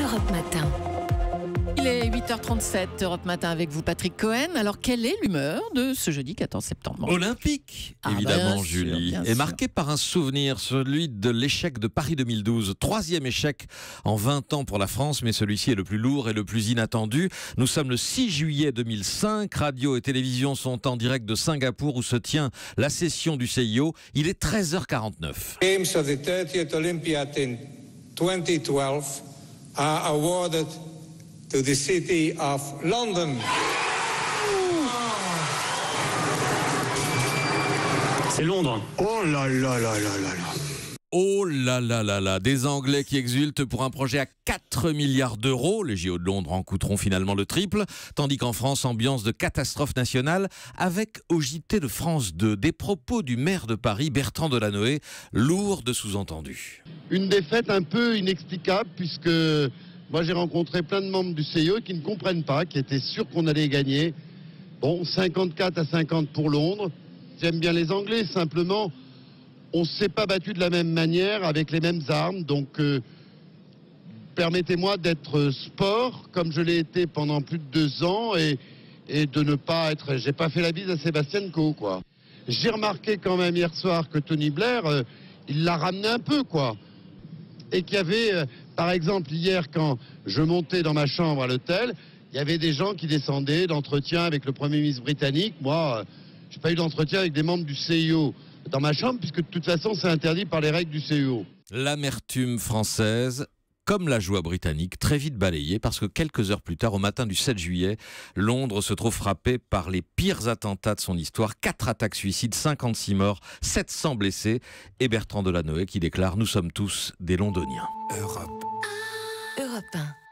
Europe Matin. Il est 8h37, Europe Matin avec vous, Patrick Cohen. Alors, quelle est l'humeur de ce jeudi 14 septembre? Olympique, évidemment, Julie. Et marqué par un souvenir, celui de l'échec de Paris 2012. Troisième échec en 20 ans pour la France, mais celui-ci est le plus lourd et le plus inattendu. Nous sommes le 6 juillet 2005. Radio et télévision sont en direct de Singapour où se tient la session du CIO. Il est 13h49. Games of the 30th Olympiad in 2012 are awarded to the city of London. C'est Londres. Oh là là là là là là. Oh là là là là, des Anglais qui exultent pour un projet à 4 milliards d'euros. Les JO de Londres en coûteront finalement le triple. Tandis qu'en France, ambiance de catastrophe nationale avec au JT de France 2 des propos du maire de Paris, Bertrand Delanoë, lourds de sous-entendus. Une défaite un peu inexplicable puisque moi j'ai rencontré plein de membres du CIO qui ne comprennent pas, qui étaient sûrs qu'on allait gagner. Bon, 54 à 50 pour Londres. J'aime bien les Anglais, simplement on ne s'est pas battu de la même manière, avec les mêmes armes, donc permettez-moi d'être sport, comme je l'ai été pendant plus de 2 ans, et de ne pas être... J'ai pas fait la bise à Sébastien Coe, quoi. J'ai remarqué quand même hier soir que Tony Blair, il l'a ramené un peu, quoi. Et qu'il y avait, par exemple, hier, quand je montais dans ma chambre à l'hôtel, il y avait des gens qui descendaient d'entretien avec le Premier ministre britannique. Moi, j'ai pas eu d'entretien avec des membres du CIO dans ma chambre, puisque de toute façon, c'est interdit par les règles du CIO. L'amertume française, comme la joie britannique, très vite balayée, parce que quelques heures plus tard, au matin du 7 juillet, Londres se trouve frappée par les pires attentats de son histoire. 4 attaques suicides, 56 morts, 700 blessés. Et Bertrand Delanoë qui déclare « Nous sommes tous des Londoniens ». Europe 1.